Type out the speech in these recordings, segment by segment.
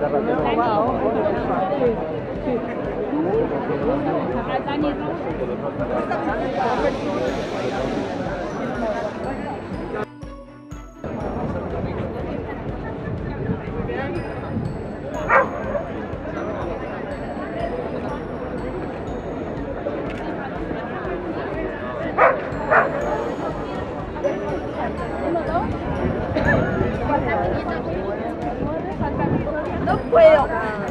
No puedo.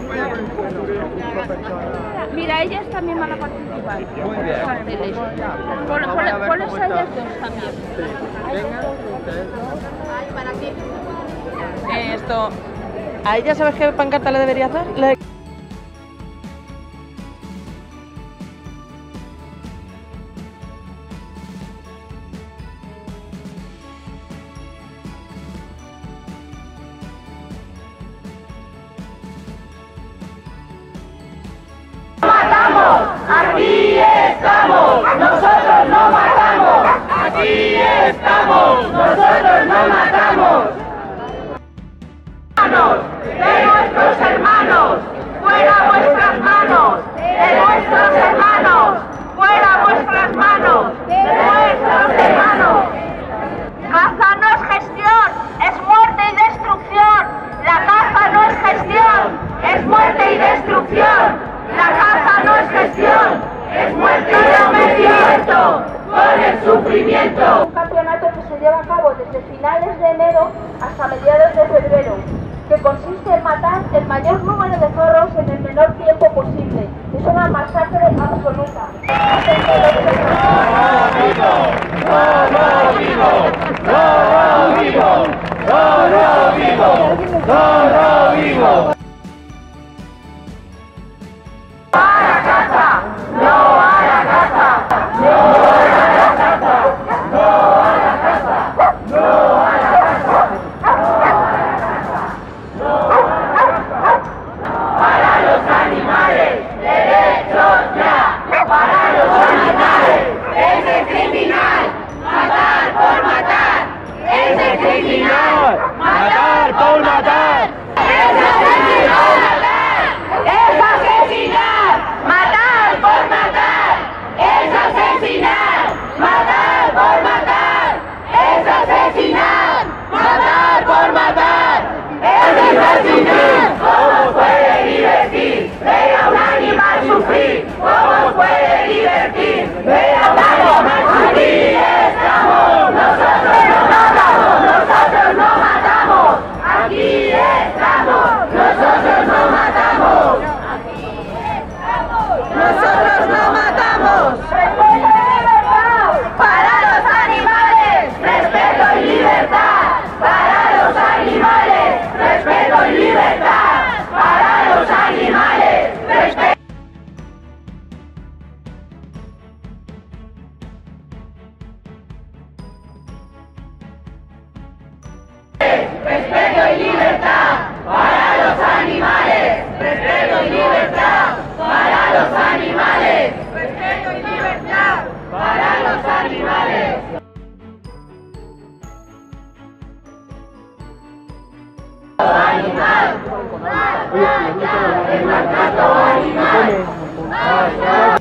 Mira, ellas también van a participar. Muy bien. Carteles. Ponlos a ellas dos también. Para ti. Esto. ¿A ella sabes qué pancarta le debería hacer? Aquí estamos, nosotros no matamos. Aquí estamos, nosotros no matamos. Manos de nuestros hermanos, fuera vuestras manos. De nuestros hermanos, fuera vuestras manos. De nuestros hermanos. Caza no es gestión, es muerte y destrucción. La caza no es gestión, es muerte y destrucción. La caza no es gestión, es muerte y sometimiento con el sufrimiento. Un campeonato que se lleva a cabo desde finales de enero hasta mediados de febrero, que consiste en matar el mayor número de zorros en el menor tiempo posible. Es una masacre absoluta. ¡Zorro vivo! ¡Zorro vivo! ¡Zorro vivo! ¡Zorro vivo! ¡Matar por matar! ¡Es asesinar! ¡Es asesinar! ¡Matar por matar! ¡Es asesinar! ¡Matar por matar! ¡Es asesinar! ¡Matar por matar! ¡Es asesinar! ¿Cómo os puede divertir ver a un animal sufrir? ¿Cómo os puede divertir ver a un animal sufrir? Aquí estamos, nosotros no matamos, nosotros no matamos. Aquí estamos, nosotros no matamos. Aquí estamos, nosotros no matamos. Respeto y libertad para los animales. Respeto y libertad para los animales. Respeto y libertad para los animales. Respeto. Respeto y libertad para los animales. Respeto y libertad para los animales. Respeto y libertad para los animales. Animal, el maltrato animal.